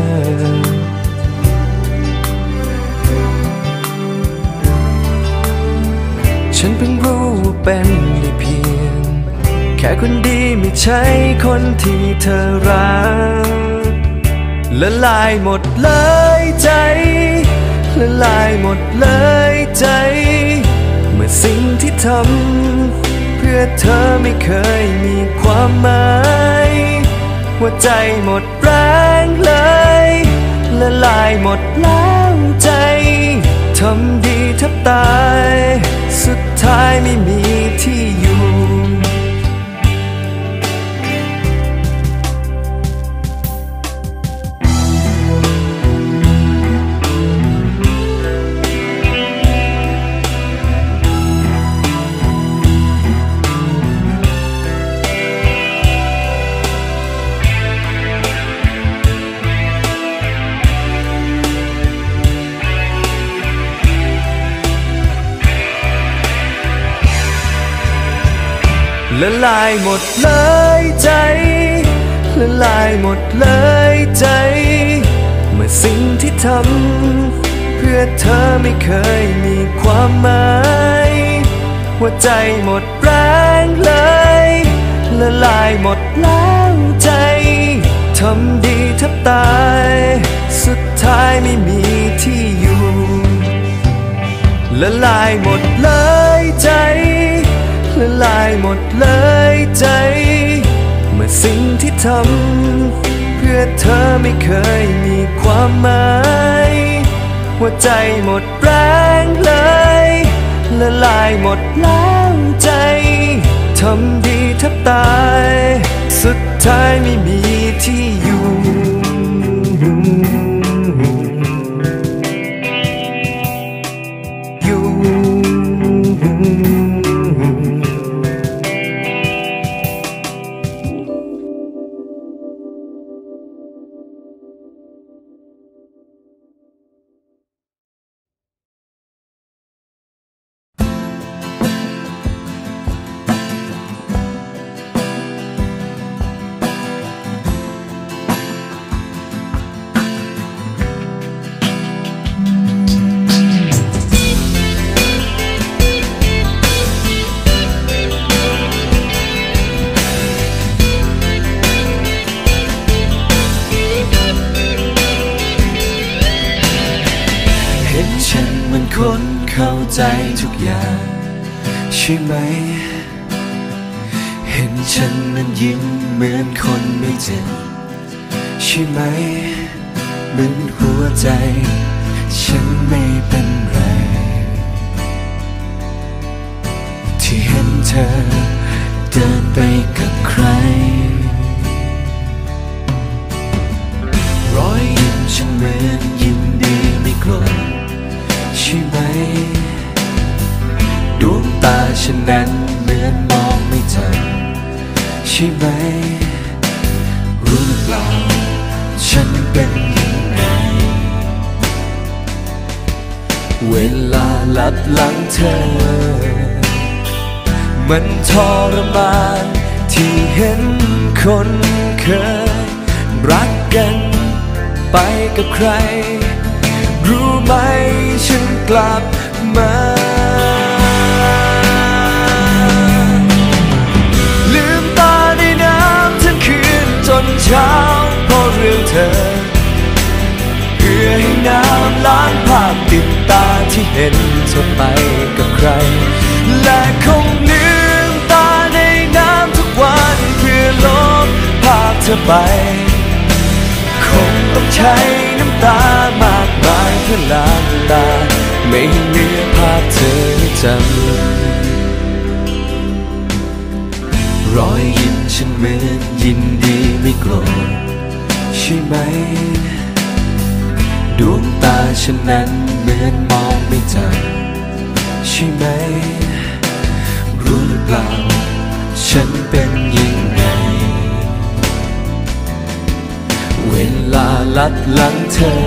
ฉันเพิ่งรู้ว่าเป็นได้เพียงแค่คนดีไม่ใช่คนที่เธอรักละลายหมดเลยใจละลายหมดเลยใจเมื่อสิ่งที่ทำเพื่อเธอไม่เคยมีความหมายหัวใจหมดแรงเลยละลายหมดแล้วใจทำดีแทบตายสุดท้ายไม่มีที่อยู่ละลายหมดเลยใจละลายหมดเลยใจเมื่อสิ่งที่ทำเพื่อเธอไม่เคยมีความหมายหัวใจหมดแรงเลยละลายหมดแล้วใจทำดีแทบตายสุดท้ายไม่มีที่อยู่ละลายหมดเลยใจละลายหมดเลยใจเมื่อสิ่งที่ทำเพื่อเธอไม่เคยมีความหมายหัวใจหมดแรงเลยละลายหมดแล้วใจทำดีแทบตายสุดท้ายไม่มีที่อยู่คนเข้าใจทุกอย่างใช่ไหมเห็นฉันนั้นยิ้มเหมือนคนไม่เจ็บใช่ไหมเหมือนหัวใจฉันไม่เป็นไรที่เห็นเธอเดินไปกับใครรอยยิ้มฉันเหมือนยิ้มดีไม่โกรธใช่ไหมดวงตาฉันนั้นเหมือนมองไม่ทันใช่ไหมรู้หรือเปล่าฉันเป็นยังไงเวลาลับหลังเธอมันทรมานที่เห็นคนเคยรักกันไปกับใครรู้ไหมฉันกลับมาลืมตาในน้ำทั้งคืนจนเช้าเพราะเรื่องเธอเพื่อให้น้ำล้างภาพติดตาที่เห็นเธอไปกับใครและคงลืมตาในน้ำทุกวันเพื่อลบภาพเธอไปคงต้องใช้น้ำตามากมายเพื่อล้างตาไม่ให้เหลือภาพเธอจำรอยยิ้มฉันเหมือนยินดีไม่โกรธใช่ไหมดวงตาฉันนั้นเหมือนมองไม่ทันใช่ไหมรู้หรือเปล่าฉันเป็นยังไงเวลาลัดหลังเธอ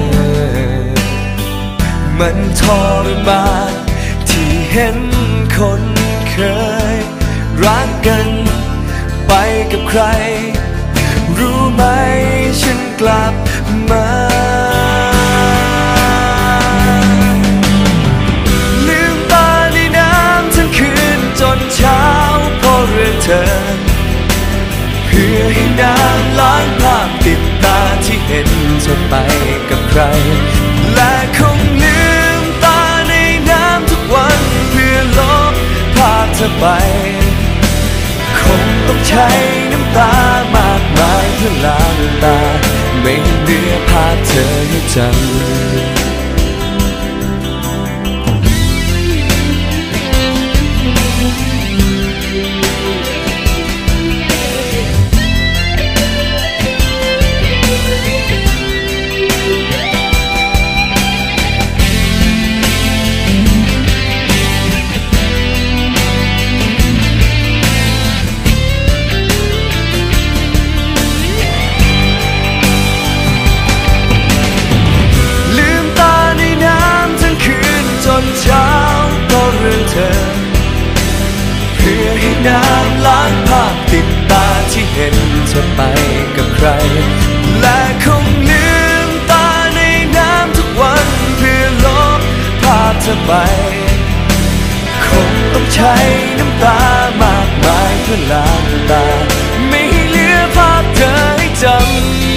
มันทรมานที่เห็นคนเคยรักกันไปกับใครรู้ไหมฉันกลับมาลืมตาในน้ำทั้งคืนจนเช้าเพราะเรื่องเธอเพื่อให้น้ำล้างภาพติดตาที่เห็นเธอไปกับใครและคงลืมตาในน้ำทุกวันเพื่อลบภาพเธอไปคงต้องใช้น้ำตามากมายเพื่อล้างตาไม่เหลือภาพเธอให้จำเช้าก็เรื่องเธอเพื่อให้น้ำล้างภาพติดตาที่เห็นเธอไปกับใครและคงลืมตาในน้ำทุกวันเพื่อลบภาพเธอไปคงต้องใช้น้ำตามากมายเพื่อล้างตาไม่ให้เหลือภาพเธอให้จำ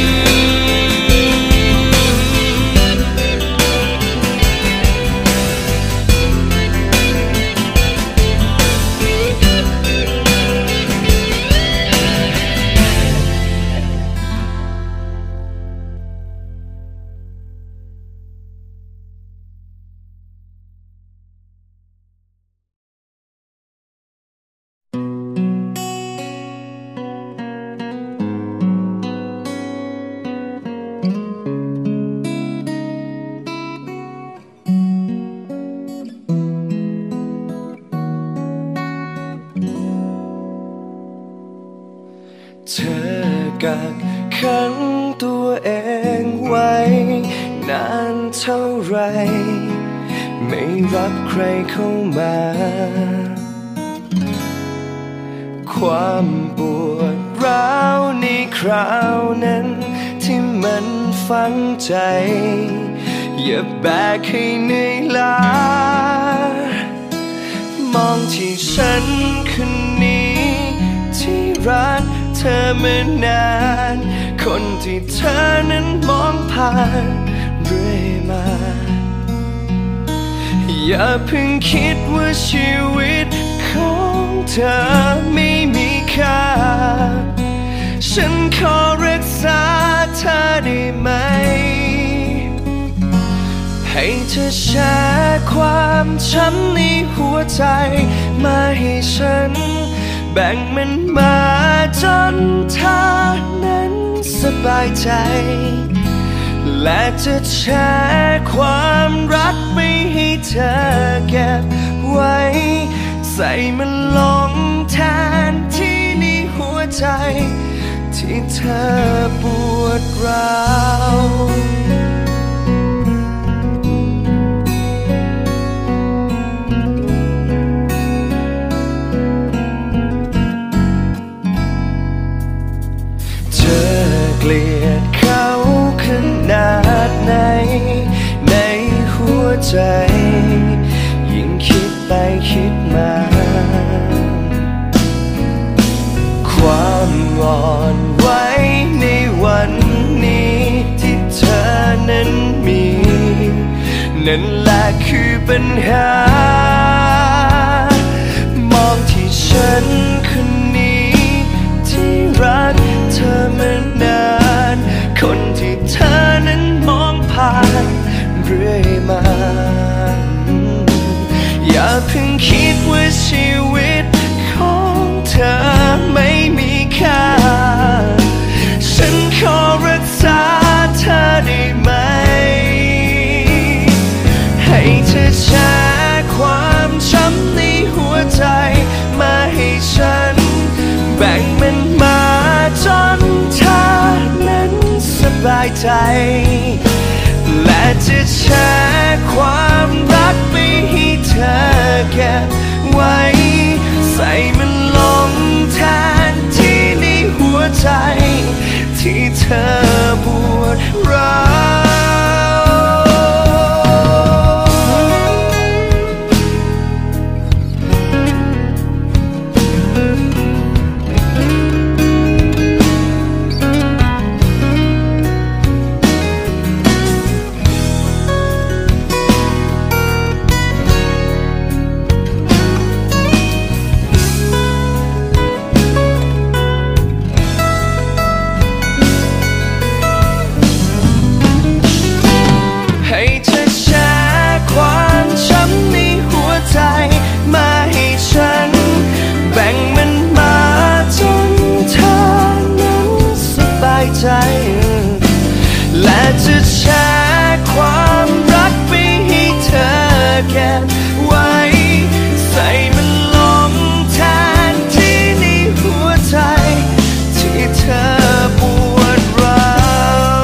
เธอกักขังตัวเองไว้นานเท่าไรไม่รับใครเข้ามาความปวดร้าวในคราวนั้นที่มันฝังใจอย่าแบกให้เหนื่อยล้ามองที่ฉันคนนี้ที่รักเธอมานานคนที่เธอนั้นมองผ่านเรื่อยมาอย่าเพิ่งคิดว่าชีวิตของเธอไม่มีค่าฉันขอรักษาเธอได้ไหมให้เธอแชร์ความช้ำในหัวใจมาให้ฉันแบ่งมันมาจนเธอนั้นสบายใจและจะแชร์ความรักไปให้เธอเก็บไว้ใส่มันลงแทนที่ในหัวใจที่เธอปวดร้าวเกลียดเขาขนาดไหนในหัวใจยิ่งคิดไปคิดมาความอ่อนไหวในวันนี้ที่เธอนั้นมีนั่นแหละคือปัญหามองที่ฉันคนนี้ที่รักเธอมานานคนที่เธอนั้นมองผ่านเรื่อยมาอย่าเพิ่งคิดว่าชีวิตของเธอไม่มีค่าฉันขอรักษาเธอได้ไหมให้เธอแชร์ความช้ำในหัวใจมาให้ฉันแบ่งมันมาจนเธอนั้นสบายใจและจะแชร์ความรักไปให้เธอเก็บไว้ใส่มันลงใจที่เธอปวดร้าวและจะแชร์ความรักไปให้เธอเก็บไว้ใส่มันลงแทนที่ในหัวใจที่เธอปวดร้าว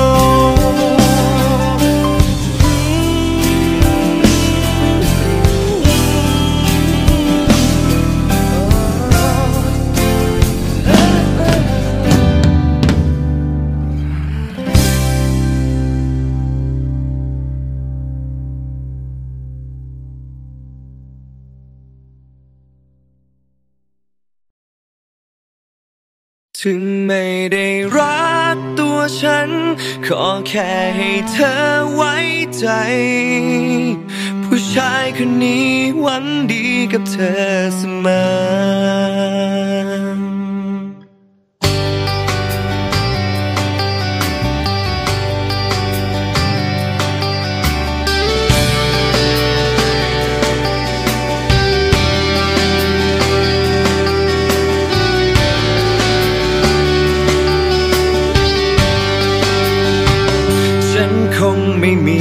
ถึงไม่ได้รักตัวฉันขอแค่ให้เธอไว้ใจผู้ชายคนนี้หวังดีกับเธอเสมอคงไม่มี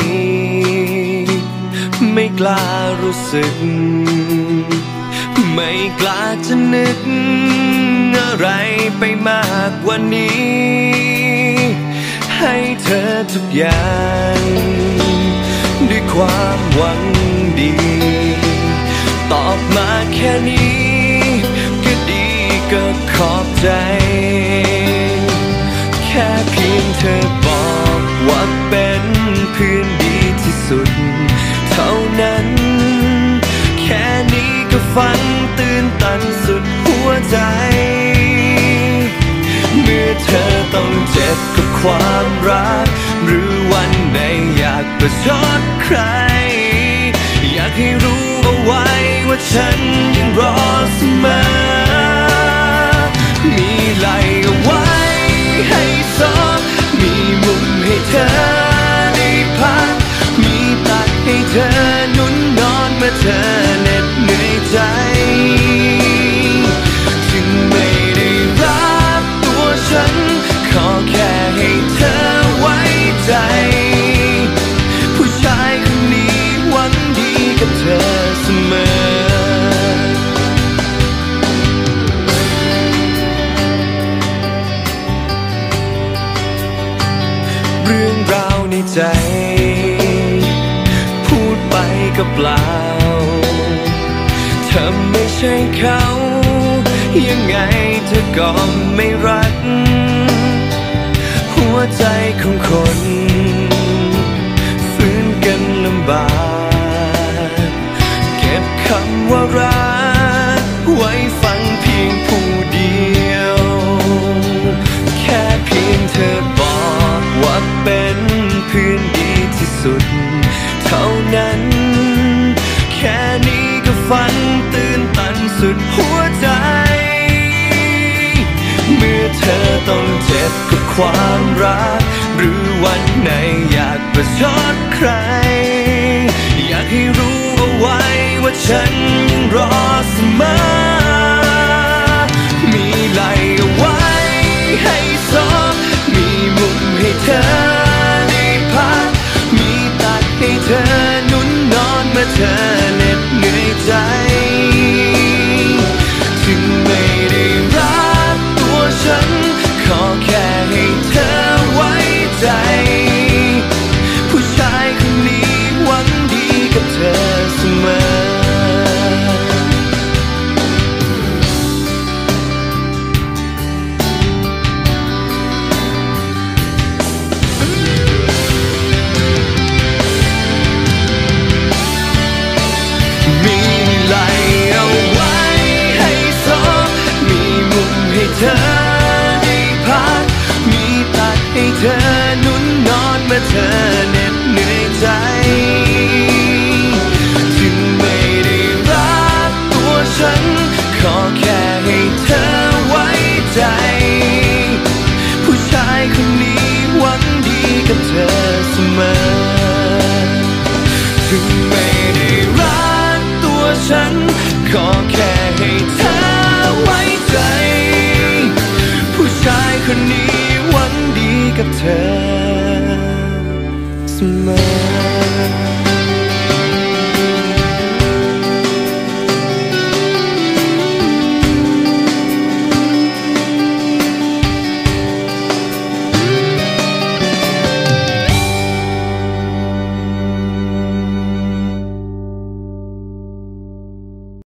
ไม่กล้ารู้สึกไม่กล้าจะนึกอะไรไปมากกว่านี้ให้เธอทุกอย่างด้วยความหวังดีตอบมาแค่นี้ก็ดีก็ขอบใจแค่เพียงเธอบอกว่าเป็นเพื่อนดีที่สุดเท่านั้นแค่นี้ก็ฟังตื่นตันสุดหัวใจเมื่อเธอต้องเจ็บกับความรักหรือวันใดอยากประชดใครอยากให้รู้เอาไว้ว่าฉันยังรอเสมอมีไหลเอาไว้ให้ซบมีมุมให้เธอได้พักมีตักให้เธอนุ่นนอนเมื่อเธอเหน็ดเหนื่อยใจจึงไม่ได้รักตัวฉันขอแค่ให้เธอไว้ใจผู้ชายคนนี้หวังดีกับเธอเสมอในใจพูดไปก็เปล่าเธอไม่ใช่เขายังไงเธอก็ไม่รักหัวใจของคนฟื้นกันลำบากเก็บคำว่ารักไว้ฟังเพียงผู้เดียวแค่เพียงเธอบอกว่าเป็นเพื่อนดีที่สุดเท่านั้นแค่นี้ก็ฟังตื่นตันสุดหัวใจเมื่อเธอต้องเจ็บกับความรักหรือวันไหนอยากประชดใครอยากให้รู้เอาไว้ว่าฉันยังรอเสมอมีไหลเอาไว้ให้ซบมีมุมให้เธอให้เธอนุ่นนอนเมื่อเธอเหน็ดเหนื่อยใจถึงไม่ได้รักตัวฉันขอแค่ให้เธอไว้ใจผู้ชายคนนี้หวังดีกับเธอเสมออเหน็ดเหนื่อยใจถึงไม่ได้รักตัวฉันขอแค่ให้เธอไว้ใจผู้ชายคนนี้หวังดีกับเธอเสมอถึงไม่ได้รักตัวฉันขอแค่